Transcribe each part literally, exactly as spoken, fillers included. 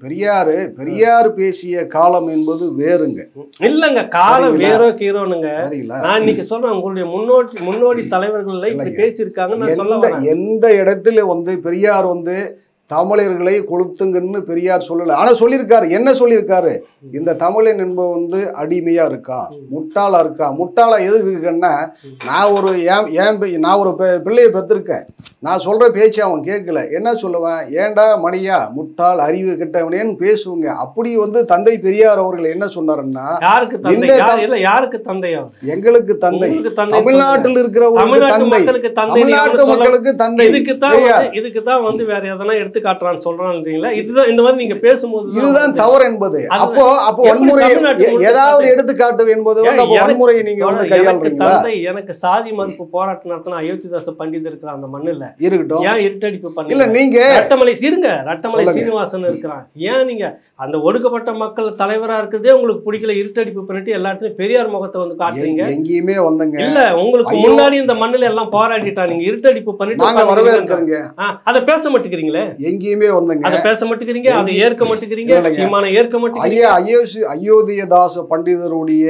பெரியாரு பெரியார் பேசிய காலம் என்பது வேறுங்க. இல்லங்க, காலம் வேறோ கீரோனுங்க. நான் இன்னைக்கு சொல்றேன், உங்களுடைய முன்னோடி முன்னோடி தலைவர்கள் இப்படி பேசியிருக்காங்க. எந்த இடத்துல வந்து பெரியார் வந்து தமிழர்களை கொளுத்துங்கன்னு பெரியார் சொல்லல. ஆனா சொல்லியிருக்காரு. என்ன சொல்லியிருக்காரு? இந்த தமிழன் என்பவன் வந்து அடிமையா இருக்கான், முட்டாளா இருக்கான். முட்டாளா எது இருக்குன்னா, நான் ஒரு ஏன் நான் ஒரு பிள்ளையை பெற்றிருக்கேன், நான் சொல்ற பேச்சு அவன் கேட்கல, என்ன சொல்லுவேன்? ஏண்டா மணியா முட்டாள் அறிவு கிட்டவனேன்னு பேசுவாங்க. அப்படி வந்து தந்தை பெரியார் அவர்கள் என்ன சொன்னாருன்னா, யாருக்கு தந்தை? எங்களுக்கு தந்தை, தமிழ்நாட்டில் இருக்கிறவங்களுக்கு தந்தை, தமிழ்நாட்டு மக்களுக்கு தந்தை. இதுக்குதான் வந்து வேற எதனா எடுத்து காட்டுறான்னு சொல்றான்றீங்களா? இதுதான் இந்த மாதிரி நீங்க பேசும்போது இதுதான் தவறு என்பது. அப்போ அப்போ வன்முறை ஏதாவது எடுத்துக்காட்டு என்பது வந்து அப்போ வன்முறையை நீங்க வந்து கையாளுறீங்களா? எனக்கு சாதி மறுப்பு போராட்டம் நடத்தின அயோத்திதாச பண்டிதர் இருக்கிற அந்த மண்ணுல இருக்கட்டும், ஏன் இருட்டடிப்பு பண்ணி? இல்ல நீங்க ரட்டமலை இருங்க, ரட்டமலை சீனிவாசன் இருக்கிறான், ஏன் நீங்க அந்த ஒடுக்கப்பட்ட மக்கள் தலைவரா இருக்கிறதே உங்களுக்கு பிடிக்கல, இருட்டடிப்பு பண்ணிட்டு எல்லா இடத்துலயும் பெரியார் முகத்தை வந்து காட்டுறீங்க? எங்கேயுமே வந்தங்க இல்ல, உங்களுக்கு முன்னாடி இந்த மண்ணுல எல்லாம் போராடிட்டா, நீங்க இருட்டடிப்பு பண்ணிட்டு வரவேற்கிறீங்க, அதை பேச மாட்டேங்கிறீங்களே. எங்கேயுமே வந்தங்க, அதை பேச மாட்டேங்கிறீங்க, அதை ஏற்க மாட்டேங்கிறீங்க, சீமானை ஏற்க மாட்டேங்கிறீங்க. அயோத்திதாச பண்டிதருடைய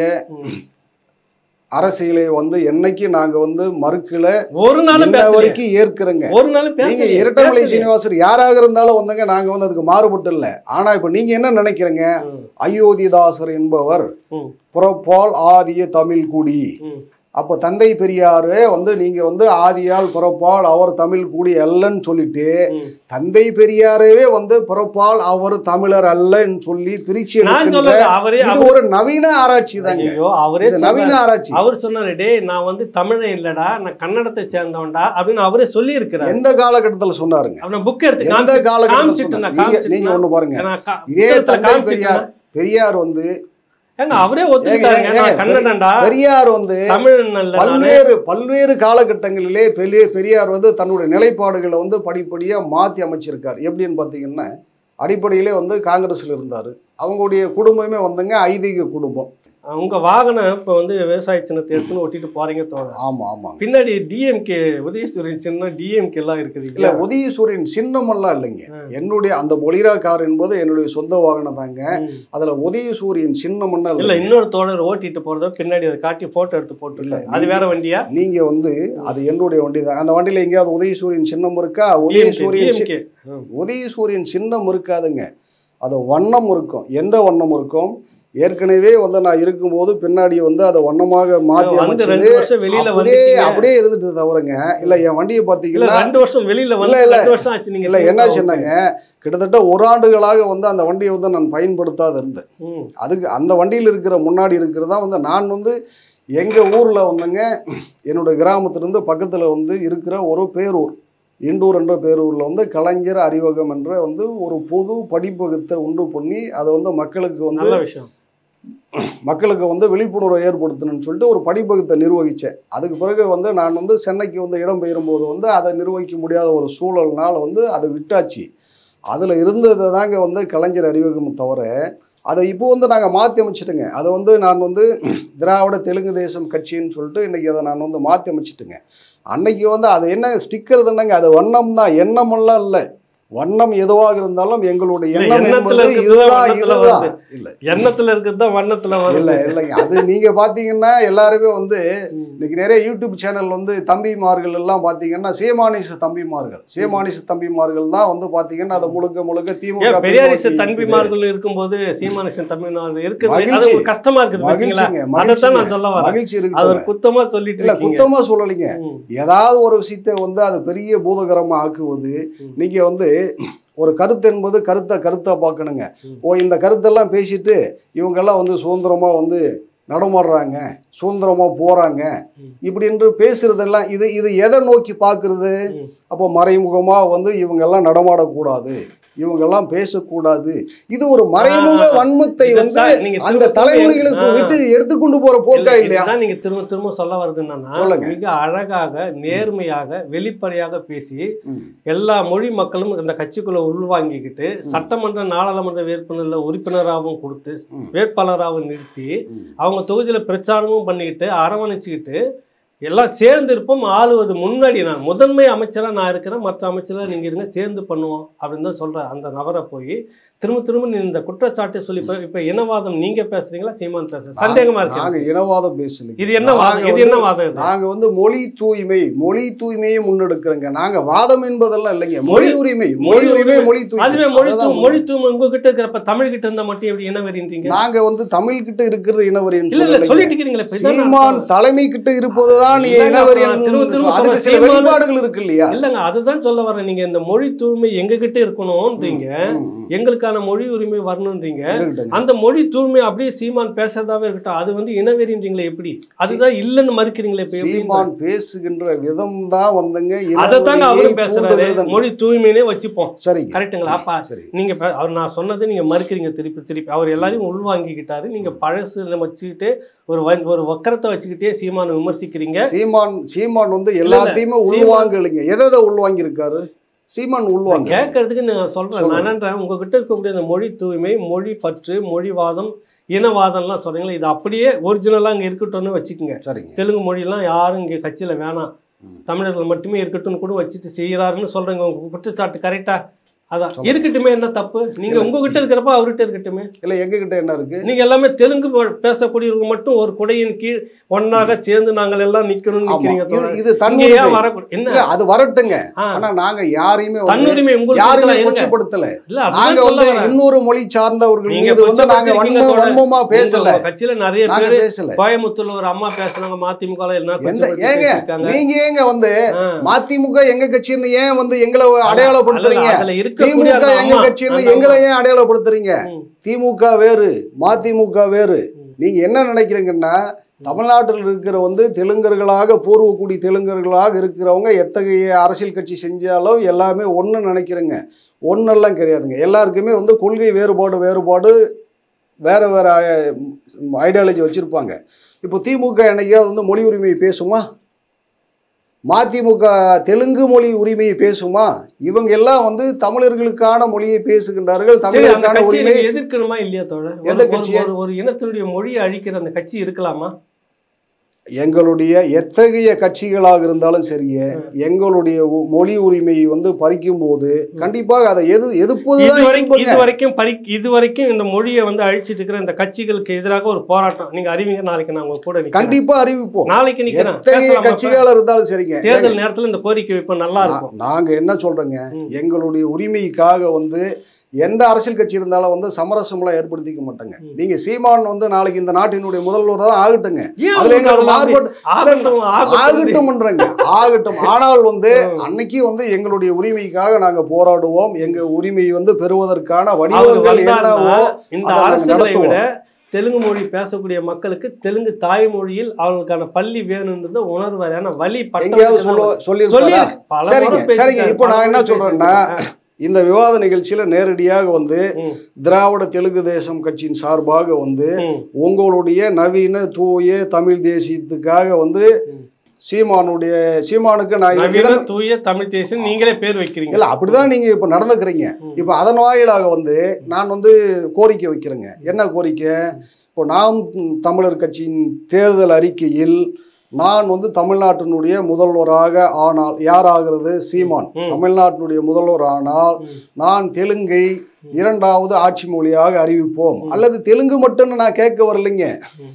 அரசியலை வந்து என்னைக்கு நாங்க வந்து மறுக்கல, ஒரு நாள் வரைக்கும் ஏற்கிறங்க. ஒரு நாள் நீங்க இரட்டமலை சீனிவாசர் யாராக இருந்தாலும் வந்தங்க, நாங்க வந்து அதுக்கு மாறுபட்டு இல்ல. ஆனா இப்ப நீங்க என்ன நினைக்கிறீங்க? அயோத்திதாசர் என்பவர் புறப்பால் ஆதிய தமிழ் குடி, அப்போ தந்தை பெரியாரு வந்து நீங்க வந்து ஆதியால் பிறப்பால் அவர் தமிழ் கூடி அல்லன்னு சொல்லிட்டு, தந்தை பெரியாரவே வந்து பிறப்பால் அவர் தமிழர் அல்லன்னு சொல்லி பிரிச்சு இது ஒரு நவீன ஆராய்ச்சி தாங்க. அவரே நவீன ஆராய்ச்சி. அவர் சொன்னாரு, டே நான் வந்து தமிழன் இல்லடா, நான் கன்னடத்தை சேர்ந்தவன்டா அப்படின்னு அவரே சொல்லி இருக்கிறார். எந்த காலகட்டத்தில் சொன்னாருங்க? அவன் புக் எடுத்து எந்த காலகட்டத்தில்? நீங்க ஒண்ணு பாருங்க, இதே தந்தை பெரியார் பெரியார் வந்து அவரே பெரியார் வந்து பல்வேறு பல்வேறு காலகட்டங்களிலே பெரிய பெரியார் வந்து தன்னுடைய நிலைப்பாடுகளை வந்து படிப்படியா மாத்தி அமைச்சிருக்காரு. எப்படின்னு பாத்தீங்கன்னா, அடிப்படையிலே வந்து காங்கிரஸ்ல இருந்தாரு. அவங்களுடைய குடும்பமே வந்துங்க ஐதீக குடும்பம். உங்க வாகனம் இப்ப வந்து விவசாய சின்னத்தை எடுத்துன்னு ஒட்டிட்டு போறீங்க தோணும். ஆமா ஆமா. பின்னாடி டிஎம்கே உதயசூரியன் சின்னம் டிஎம்கே எல்லாம் இருக்குது. இல்ல, உதயசூரியன் சின்னம் எல்லாம் இல்லைங்க. என்னுடைய அந்த பொலிரா கார் என்பது என்னுடைய சொந்த வாகனம் தாங்க. அதுல உதயசூரியன் சின்னம் இல்ல. இன்னொரு தோழர் ஓட்டிட்டு போறத பின்னாடி அதை காட்டி போட்டோ எடுத்து போட்டு இல்ல, அது வேற வண்டியா? நீங்க வந்து அது என்னுடைய வண்டி தான். அந்த வண்டியில எங்கேயாவது உதயசூரியன் சின்னம் இருக்கா? உதயசூரியன் உதயசூரியன் சின்னம் இருக்காதுங்க. அது வண்ணம் இருக்கும். எந்த வண்ணம் இருக்கும்? ஏற்கனவே வந்து நான் இருக்கும்போது பின்னாடி வந்து அதை வண்ணமாக மாற்றி அமைச்சது அப்படியே இருந்துட்டு தவிரங்க. இல்ல, என் வண்டியை பார்த்தீங்கன்னா ரெண்டு வருஷம் வெளியில இல்ல என்ன சொன்னாங்க, கிட்டத்தட்ட ஒரு ஆண்டுகளாக வந்து அந்த வண்டியை வந்து நான் பயன்படுத்தாத இருந்தேன். அதுக்கு அந்த வண்டியில் இருக்கிற முன்னாடி இருக்கிறதா வந்து நான் வந்து எங்க ஊர்ல வந்துங்க, என்னோட கிராமத்திலிருந்து பக்கத்துல வந்து இருக்கிற ஒரு பேரூர், இண்டூர் என்ற பேரூரில் வந்து கலைஞர் அறிவகம் என்ற வந்து ஒரு பொது படிப்பகத்தை உண்டு பண்ணி அதை வந்து மக்களுக்கு வந்து மக்களுக்கு வந்து விழிப்புணர்வை ஏற்படுத்தணும்னு சொல்லிட்டு ஒரு படிப்பகத்தை நிர்வகித்தேன். அதுக்கு பிறகு வந்து நான் வந்து சென்னைக்கு வந்து இடம் பெயரும்போது வந்து அதை நிர்வகிக்க முடியாத ஒரு சூழல்னால் வந்து அதை விட்டாச்சு. அதில் இருந்ததை தாங்க வந்து கலைஞர் அறிவகம் தவிர அதை இப்போ வந்து நாங்கள் மாற்றி அமைச்சிட்டுங்க. அதை வந்து நான் வந்து திராவிட தெலுங்கு தேசம் கட்சின்னு சொல்லிட்டு இன்றைக்கி அதை நான் வந்து மாற்றி அமைச்சிட்டுங்க. அன்னைக்கு வந்து அது என்ன ஸ்டிக்கர் தானங்க, அது வண்ணம் தான், எண்ணமெல்லாம் இல்லை. வண்ணம் எதுவாக இருந்தாலும் எங்களுடைய எண்ணம் என்பது இதுதான் இதுதான் இல்ல, எண்ணத்துல இருக்கிறது வண்ணத்துல இல்ல இல்லைங்க. அது நீங்க பாத்தீங்கன்னா எல்லாருமே வந்து இன்னைக்கு நிறைய யூடியூப் சேனல் வந்து தம்பிமார்கள் எல்லாம் பாத்தீங்கன்னா சீமானிச தம்பிமார்கள் சீமானிச தம்பிமார்கள் தான் வந்து பாத்தீங்கன்னா அதை முழுக்க முழுக்க திமுக பெரியாரிச தம்பிமார்கள் இருக்கும்போது சீமானிச தம்பிமார்கள் இருக்கு கஷ்டமா இருக்குது. மகிழ்ச்சிங்க, மகிழ்ச்சி இருக்கு. அது ஒரு குத்தமா சொல்லிட்டு இல்ல, குத்தமா சொல்லலைங்க. ஏதாவது ஒரு விஷயத்தை வந்து அது பெரிய பூதகரமா ஆக்குவது. நீங்க வந்து ஒரு கருத்து என்பது கருத்தை கருத்தா பார்க்கணுங்க. ஓ, இந்த கருத்தெல்லாம் பேசிட்டு இவங்கெல்லாம் வந்து சுதந்திரமா வந்து நடமாடுறாங்க, சுதந்திரமா போறாங்க இப்படி என்று பேசுறதெல்லாம் இது இது எதை நோக்கி பார்க்கறது? அப்போ மறைமுகமா வந்து இவங்கெல்லாம் நடமாடக்கூடாது, இவங்கெல்லாம் பேசக்கூடாது. இது ஒரு மறைமுக வன்மத்தை வந்து அந்த தலைமுறைகளுக்கு விட்டு எடுத்துக்கொண்டு போற போக்கா இல்லையா? நீங்க திரும்ப திரும்ப சொல்ல வருது என்னன்னா, மிக அழகாக நேர்மையாக வெளிப்படையாக பேசி எல்லா மொழி மக்களும் இந்த கட்சிக்குள்ள உள்வாங்கிக்கிட்டு சட்டமன்ற நாடாளுமன்ற வேட்பாளர் உறுப்பினராகவும் கொடுத்து வேட்பாளராகவும் நிறுத்தி அவங்க தொகுதியில பிரச்சாரமும் பண்ணிக்கிட்டு அரவணைச்சுக்கிட்டு எல்லாம் சேர்ந்து இருப்போம், ஆளுவது முன்னாடி நான் முதன்மை அமைச்சராக நான் இருக்கிறேன், மற்ற அமைச்சராக நீங்கள் இருங்க, சேர்ந்து பண்ணுவோம் அப்படின்னு தான் சொல்கிறேன். அந்த நபரை போய் திரும்ப திரும்ப நீ இந்த குற்றச்சாட்டை சொல்லி இப்போ இனவாதம் நீங்க பேசுறீங்களா சீமான் பேசுறீங்க? சந்தேகமா இருக்கு. நாங்க இனவாதம் பேசல. இது என்ன வாதம்? இது என்ன வாதம்? நாங்க வந்து மொழி தூய்மை மொழி தூய்மையை முன்னெடுக்கிறோங்க. நாங்க வாதம் என்பதெல்லாம் இல்லைங்க. மொழி உரிமை மொழி உரிமை மொழி தூய்மை. அதுவே மொழி தூய்மை மொழி தூய்மை உங்ககிட்ட இருக்கிறப்ப தமிழ் கிட்ட இருந்தா மட்டும் எப்படி இனவரின்றீங்க? நாங்க வந்து தமிழ் கிட்ட இருக்கிறது இனவரின்னு இல்ல இல்ல சொல்லிட்டு இருக்கீங்களே. சீமான் தலைமை கிட்ட இருப்பதுதான் இனவரி. அதுக்கு சில வெளிப்பாடுகள் இருக்கு இல்லையா? இல்லங்க, அதுதான் சொல்ல வரேன். நீங்க இந்த மொழி தூய்மை எங்க கிட்ட இருக்கணும்ன்றீங்க, எங்களுக்கான மொழி உரிமை வரணும்ன்றீங்க. அந்த மொழி தூய்மை அப்படியே சீமான் பேசுறதாவே இருக்கட்டும், அது வந்து இனவெறின்றீங்களா எப்படி? அதுதான் இல்லன்னு மறுக்கிறீங்களே. சீமான் பேசுகின்ற விதம் தான் வந்துங்க, அதைத்தாங்க அவரும் பேசுறாரு. மொழி தூய்மையினே வச்சுப்போம். சரி, கரெக்டுங்களா? அப்பா நீங்க அவர் நான் சொன்னது நீங்க மறுக்கிறீங்க திருப்பி திருப்பி. அவர் எல்லாரையும் உள்வாங்கிக்கிட்டாரு. நீங்க பழசு வச்சுக்கிட்டு ஒரு ஒரு வக்கரத்தை வச்சுக்கிட்டே சீமானை விமர்சிக்கிறீங்க. சீமான் சீமான் வந்து எல்லாத்தையுமே உள்வாங்கலைங்க. எதை எதை உள்வாங்கி இருக்காரு சீமான்? உள்வாங்க கேட்கறதுக்கு நான் சொல்றேன். நான் என்னன்றேன், உங்ககிட்ட இருக்கக்கூடிய அந்த மொழி தூய்மை, மொழி பற்று, மொழிவாதம், இனவாதம்லாம் சொல்றீங்களா, இது அப்படியே ஒரிஜினலா அங்க இருக்கட்டும்னு வச்சுக்கோங்க. சரிங்க. தெலுங்கு மொழியெல்லாம் யாரும் இங்க கட்சியில வேணாம், தமிழர்கள் மட்டுமே இருக்கட்டும்னு கூட வச்சுட்டு செய்யறாருன்னு சொல்றேங்க. உங்க குற்றச்சாட்டு கரெக்டா? அதான் இருக்கட்டுமே, என்ன தப்பு? நீங்க உங்ககிட்ட இருக்கிறப்ப அவர்கிட்ட இருக்கட்டுமே. இல்ல எங்க கிட்ட என்ன இருக்கு? நீங்க எல்லாமே தெலுங்கு பேசக்கூடியவங்க மட்டும் ஒரு குடையின் கீழ் ஒன்னாக சேர்ந்து நாங்கள் எல்லாம் நிக்கணும்னு நிக்கிறீங்க. இது தன்னுரிமை என்ன? அது வரட்டுங்க. ஆனா நாங்க யாரையுமே தன்னுரிமை யாரையுமே கொச்சப்படுத்தல. நாங்க வந்து இன்னொரு மொழி சார்ந்தவர்கள் மீது வந்து நாங்க வன்மமா பேசல. கட்சியில நிறைய பேர் பேசல. கோயம்புத்தூர்ல ஒரு அம்மா பேசுனாங்க மதிமுக. ஏங்க நீங்க ஏங்க வந்து மதிமுக எங்க கட்சின்னு ஏன் வந்து எங்களை அடையாளப்படுத்துறீங்க? திமுக எங்க கட்சின்னு எங்களை ஏன் அடையாளப்படுத்துறீங்க? திமுக வேறு, மதிமுக வேறு. நீங்க என்ன நினைக்கிறீங்கன்னா, தமிழ்நாட்டில் இருக்கிற வந்து தெலுங்கர்களாக பூர்வக்குடி தெலுங்கர்களாக இருக்கிறவங்க எத்தகைய அரசியல் கட்சி செஞ்சாலும் எல்லாமே ஒன்று நினைக்கிறேங்க. ஒன்றெல்லாம் கிடையாதுங்க. எல்லாருக்குமே வந்து கொள்கை வேறுபாடு வேறுபாடு வேற வேற ஐடியாலஜி வச்சிருப்பாங்க. இப்போ திமுக என்னைக்கா வந்து மொழி உரிமையை பேசுமா? மதிமுக தெலுங்கு மொழி உரிமையை பேசுமா? இவங்க எல்லாம் வந்து தமிழர்களுக்கான மொழியை பேசுகின்றார்கள். தமிழர்களுக்கான உரிமையை எதிர்க்கணுமா இல்லையா தோழர்? எந்த கட்சி? ஒரு இனத்தினுடைய மொழியை அழிக்கிற அந்த கட்சி இருக்கலாமா? எங்களுடைய எத்தகைய கட்சிகளாக இருந்தாலும் சரியே, எங்களுடைய மொழி உரிமையை வந்து பறிக்கும் போது கண்டிப்பாக அதை எது எதிர்ப்பது. இதுவரைக்கும் பறி இதுவரைக்கும் இந்த மொழியை வந்து அழிச்சிட்டு இருக்கிற இந்த கட்சிகளுக்கு எதிராக ஒரு போராட்டம் நீங்க அறிவிங்க. நாளைக்கு நான் உங்க கூட கண்டிப்பா அறிவிப்போம். நாளைக்கு நிக்கிறேன். எத்தகைய கட்சிகளாக இருந்தாலும் சரிங்க, தேர்தல் நேரத்துல இந்த கோரிக்கை வைப்போம். நல்லா இருக்கும். நாங்க என்ன சொல்றோங்க, எங்களுடைய உரிமைக்காக வந்து எந்த அரசியல் கட்சி இருந்தாலும் வந்து சமரசம்லாம் ஏற்படுத்திக்க மாட்டாங்க. நீங்க சீமான் வந்து நாளைக்கு இந்த நாட்டினுடைய முதல்வர் தான் ஆகட்டுங்க, அதுல எங்களுக்கு மாறுபாடு ஆகட்டும்ன்றாங்க, ஆகட்டும். ஆனால் வந்து அன்னைக்கு வந்து எங்களுடைய உரிமைக்காக நாங்க போராடுவோம். எங்க உரிமை வந்து பெறுவதற்கான வடிவங்கள் என்னவோ இந்த அரசுகளை விட தெலுங்கு மொழி பேசக்கூடிய மக்களுக்கு தெலுங்கு தாய்மொழியில் அவங்களுக்கான பள்ளி வேணும்ன்றது உணர்வான வழி எங்கேயாவது சொல்ல சொல்லி சரிங்க சரிங்க. இப்போ நான் என்ன சொல்றேன்னா, இந்த விவாத நிகழ்ச்சியில நேரடியாக வந்து திராவிட தெலுங்கு தேசம் கட்சியின் சார்பாக வந்து உங்களுடைய நவீன தூய தமிழ் தேசியத்துக்காக வந்து சீமானுடைய சீமானுக்கு நான் தூய தமிழ் தேசியம் நீங்களே பேர் வைக்கிறீங்க. இல்ல அப்படிதான் நீங்க இப்ப நடந்துக்கிறீங்க. இப்ப அதன் வாயிலாக வந்து நான் வந்து கோரிக்கை வைக்கிறேங்க. என்ன கோரிக்கை? இப்போ நாம் தமிழர் கட்சியின் தேர்தல் அறிக்கையில் நான் வந்து தமிழ்நாட்டினுடைய முதல்வராக ஆனால் யார் ஆகிறது? சீமான் தமிழ்நாட்டினுடைய முதல்வர் ஆனால் நான் தெலுங்கை இரண்டாவது ஆட்சி மொழியாக அறிவிப்போம். அல்லது தெலுங்கு மட்டும் நான் கேட்க வரலைங்க,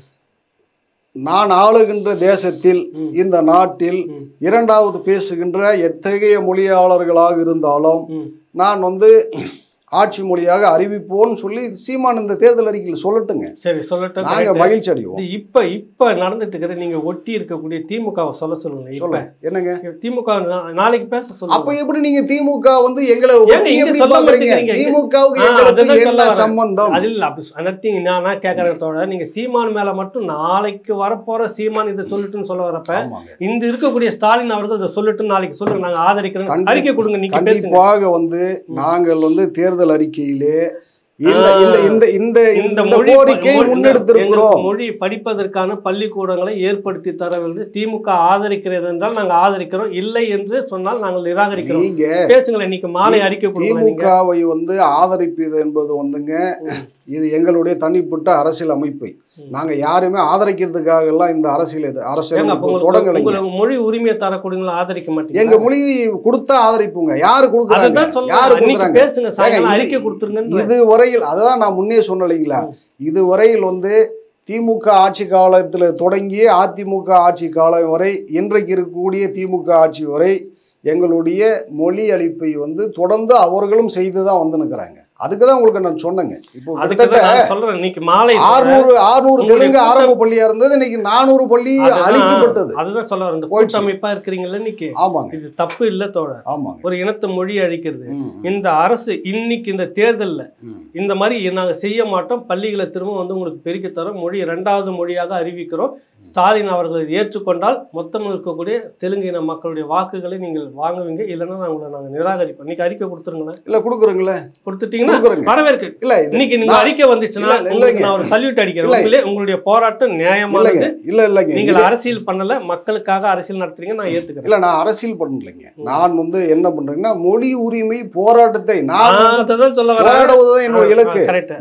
நான் ஆளுகின்ற தேசத்தில் இந்த நாட்டில் இரண்டாவது பேசுகின்ற எத்தகைய மொழியாளர்களாக இருந்தாலும் நான் வந்து ஆட்சி மொழியாக அறிவிப்போம்னு சொல்லி சீமான் இந்த தேர்தல் அறிக்கையில் சொல்லட்டுங்க. சரி சொல்லட்டும், நாங்க மகிழ்ச்சி அடைவோம். இப்ப இப்ப நடந்துட்டு இருக்கிற நீங்க ஒட்டி இருக்கக்கூடிய திமுகவை சொல்ல சொல்லுங்க. இப்ப என்னங்க திமுக நாளைக்கு பேச சொல்லுங்க. அப்ப எப்படி நீங்க திமுக வந்து எங்களை திமுகவுக்கு என்ன சம்பந்தம்? அது இல்ல அப்படி நான் கேட்கறதோட நீங்க சீமான் மேல மட்டும் நாளைக்கு வரப்போற சீமான் இதை சொல்லட்டுன்னு சொல்ல வரப்ப இந்த இருக்கக்கூடிய ஸ்டாலின் அவர்கள் இதை சொல்லட்டும் நாளைக்கு சொல்லுங்க, நாங்க ஆதரிக்கிறோம், அறிக்கை கொடுங்க. நீங்க கண்டிப்பாக வந்து நாங்கள் வந்து தேர்தல் அறிக்கையிலே மொழி படிப்பதற்கான பள்ளிக்கூடங்களை ஏற்படுத்தி தர வேண்டும். திமுக ஆதரிக்கிறது என்றால் நாங்கள் ஆதரிக்கிறோம், இல்லை என்று சொன்னால் நாங்கள் நிராகரிக்கிறோம். பேசுங்களேன், இன்னைக்கு மாலை அறிக்கை. திமுகவை வந்து ஆதரிப்பது என்பது வந்துங்க இது எங்களுடைய தனிப்பட்ட அரசியல் அமைப்பு. நாங்க யாருமே ஆதரிக்கிறதுக்காக எல்லாம் இந்த அரசியல் இது அரசியல் தொடங்கலை. மொழி உரிமையை தரக்கூடியவங்களை ஆதரிக்க மாட்டீங்க. எங்க மொழி கொடுத்தா ஆதரிப்புங்க. யாரு கொடுக்குறாங்க? யாரு கொடுக்குறாங்க? இதுவரையில் அதுதான் நான் முன்னே சொன்னலைங்களா, இதுவரையில் வந்து திமுக ஆட்சி காலத்தில் தொடங்கி அதிமுக ஆட்சி காலம் வரை இன்றைக்கு இருக்கக்கூடிய திமுக ஆட்சி வரை எங்களுடைய மொழி அளிப்பை வந்து தொடர்ந்து அவர்களும் செய்து தான் வந்து நிற்கிறாங்க. அதுக்கு தான் உங்களுக்கு நான் சொன்னேங்க. இப்போ ஆறுநூறு ஆறுநூறு தெலுங்கு ஆரம்ப பள்ளியா இருந்தது, இன்னைக்கு நானூறு பள்ளி அழிக்கப்பட்டது. அதுதான் சொல்ல வரேன். கூட்டமைப்பா இருக்கிறீங்களா இன்னைக்கு? ஆமாங்க, இது தப்பு இல்ல தோழர். ஆமாங்க, ஒரு இனத்தை மொழி அழிக்கிறது. இந்த அரசு இன்னைக்கு இந்த தேர்தல்ல இந்த மாதிரி நாங்க செய்ய மாட்டோம், பள்ளிகளை திரும்ப வந்து உங்களுக்கு பெருக்கி தரோம், மொழி இரண்டாவது மொழியாக அறிவிக்கிறோம், ஸ்டாலின் அவர்களை ஏற்றுக்கொண்டால் மொத்தம் இருக்கக்கூடிய தெலுங்கு இன மக்களுடைய வாக்குகளை நீங்கள் வாங்குவீங்க, இல்லைன்னா நான் உங்களை நாங்கள் நிராகரிப்போம். இன்னைக்கு அறிக்கை கொடுத்துருங்களேன். இல்ல கொடுக்குறீங்களா? கொடுத்துட்டீங்கன்னா வரவேற்கு. இல்ல இன்னைக்கு நீங்க அறிக்கை வந்துச்சுன்னா நான் ஒரு சல்யூட் அடிக்கிறேன். உங்களுடைய போராட்டம் நியாயமானது. இல்ல இல்லைங்க, நீங்கள் அரசியல் பண்ணல, மக்களுக்காக அரசியல் நடத்துறீங்க, நான் ஏத்துக்கிறேன். இல்ல நான் அரசியல் பண்ணலைங்க. நான் வந்து என்ன பண்றேன்னா மொழி உரிமை போராட்டத்தை நான் சொல்ல போராடுவதுதான் என்னோட இலக்கு.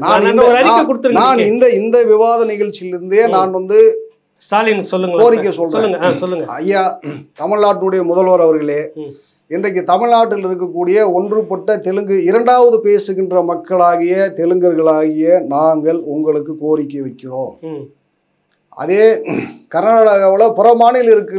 நான் இந்த இந்த விவாத நிகழ்ச்சியிலிருந்தே நான் வந்து ஸ்டாலின் சொல்லுங்க கோரிக்கை சொல்றேன். சொல்லுங்க ஐயா, தமிழ்நாட்டுடைய முதல்வர் அவர்களே, இன்றைக்கு தமிழ்நாட்டில் இருக்கக்கூடிய ஒன்றுபட்ட தெலுங்கு இரண்டாவது பேசுகின்ற மக்களாகிய தெலுங்கர்களாகிய நாங்கள் உங்களுக்கு கோரிக்கை வைக்கிறோம். அதே கர்நாடகாவில் புற மாநில இருக்கிற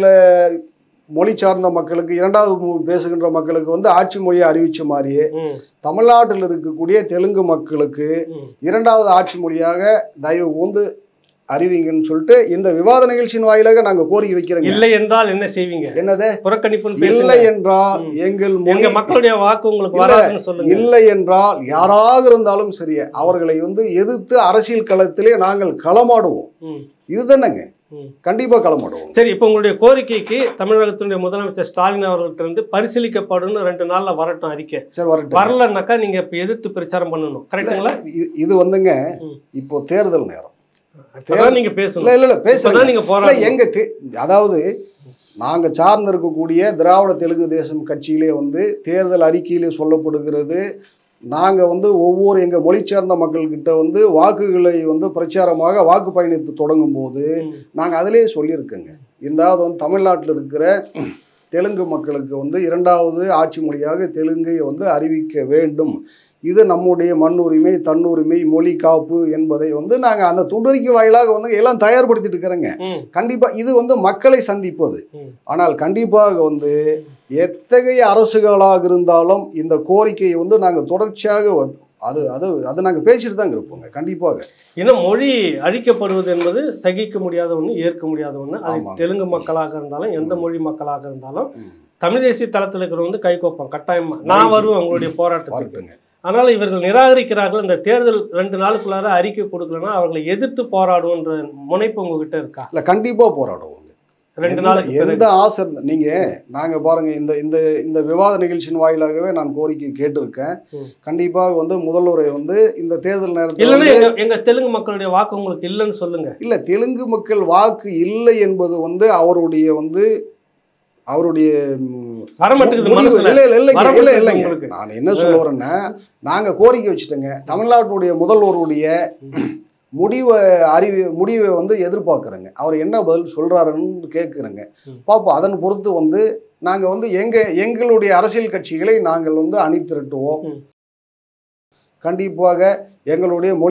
மொழி சார்ந்த மக்களுக்கு இரண்டாவது பேசுகின்ற மக்களுக்கு வந்து ஆட்சி மொழியை அறிவிச்ச மாதிரியே தமிழ்நாட்டில் இருக்கக்கூடிய தெலுங்கு மக்களுக்கு இரண்டாவது ஆட்சி மொழியாக தயவு கூர்ந்து அறிவிங்கன்னு சொல்லிட்டு இந்த விவாத நிகழ்ச்சியின் வாயிலாக நாங்க கோரிக்கை வைக்கிறோம். இல்லை என்றால் என்ன செய்வீங்க? என்னது புறக்கணிப்பு? இல்லை என்றால் எங்கள் மக்களுடைய வாக்கு உங்களுக்கு வராதுன்னு சொல்லுங்க. இல்லை என்றால் யாராக இருந்தாலும் சரி அவர்களை வந்து எதிர்த்து அரசியல் களத்திலே நாங்கள் களமாடுவோம். இதுதானங்க, கண்டிப்பா களமாடுவோம். சரி, இப்போ உங்களுடைய கோரிக்கைக்கு தமிழகத்தினுடைய முதலமைச்சர் ஸ்டாலின் அவர்கள்ட்ட இருந்து பரிசீலிக்கப்படும் ரெண்டு நாள்ல வரட்டும் அறிக்கை. சரி, வரட்டும். வரலன்னாக்கா நீங்க இப்ப எதிர்த்து பிரச்சாரம் பண்ணணும். கரெக்டுங்களா? இது வந்துங்க இப்போ தேர்தல் நேரம். நீங்க பேசணும். இல்ல இல்ல பேசலாம். நீங்க போற எங்க அதாவது நாங்க சார்ந்து இருக்கக்கூடிய திராவிட தெலுங்கு தேசம் கட்சியிலே வந்து தேர்தல் அறிக்கையிலே சொல்லப்படுகிறது, நாங்க வந்து ஒவ்வொரு எங்க மொழி சார்ந்த மக்கள்கிட்ட வந்து வாக்குகளை வந்து பிரச்சாரமாக வாக்கு பயணித்து தொடங்கும் போது நாங்க அதிலேயே சொல்லியிருக்கோங்க, இந்தாவது வந்து தமிழ்நாட்டில் இருக்கிற தெலுங்கு மக்களுக்கு வந்து இரண்டாவது ஆட்சி மொழியாக தெலுங்கை வந்து அறிவிக்க வேண்டும், இது நம்முடைய மண் உரிமை, தன்னுரிமை, மொழி காப்பு என்பதை வந்து நாங்க அந்த துண்டறிக்கை வாயிலாக வந்து எல்லாம் தயார்படுத்திட்டு இருக்கிறோங்க. கண்டிப்பா இது வந்து மக்களை சந்திப்பது. ஆனால் கண்டிப்பாக வந்து எத்தகைய அரசுகளாக இருந்தாலும் இந்த கோரிக்கையை வந்து நாங்க தொடர்ச்சியாக அது அது அது நாங்க பேசிட்டு தாங்க இருப்போங்க. கண்டிப்பாக ஏன்னா மொழி அழிக்கப்படுவது என்பது சகிக்க முடியாத ஒண்ணு, ஏற்க முடியாத ஒண்ணு. அது தெலுங்கு மக்களாக இருந்தாலும் எந்த மொழி மக்களாக இருந்தாலும் தமிழ் தேசிய தளத்தில் இருக்கிற வந்து கை கோப்பம் கட்டாயமா நான் வருவேன் உங்களுடைய போராட்டத்துக்கு. ஆனால் இவர்கள் நிராகரிக்கிறார்கள். இந்த தேர்தல் ரெண்டு நாளுக்குள்ளார அறிக்கை கொடுக்கலன்னா அவர்களை எதிர்த்து போராடுவோன்ற முனைப்பு உங்ககிட்ட இருக்கா? இல்ல கண்டிப்பா போராடுவோம். ரெண்டு நாளுக்கு எந்த ஆசை இருந்தா நீங்க நாங்க பாருங்க இந்த இந்த இந்த விவாத நிகழ்ச்சியின் வாயிலாகவே நான் கோரிக்கை கேட்டிருக்கேன். கண்டிப்பாக வந்து முதல்வரை வந்து இந்த தேர்தல் நேரத்தில் எங்க தெலுங்கு மக்களுடைய வாக்கு உங்களுக்கு இல்லைன்னு சொல்லுங்க. இல்ல தெலுங்கு மக்கள் வாக்கு இல்லை என்பது வந்து அவருடைய வந்து அவருடைய நான் என்ன சொல்லுறேன்னா நாங்க கோரிக்கை வச்சுட்டோங்க, தமிழ்நாட்டுடைய முதல்வருடைய முடிவை அறிவி முடிவை வந்து எதிர்பார்க்குறேங்க, அவர் என்ன பதில் சொல்றாருன்னு கேட்குறேங்க, பார்ப்போம். அதன் பொறுத்து வந்து நாங்க வந்து எங்க எங்களுடைய அரசியல் கட்சிகளை நாங்கள் வந்து அணி திரட்டுவோம். கண்டிப்பாக எங்களுடைய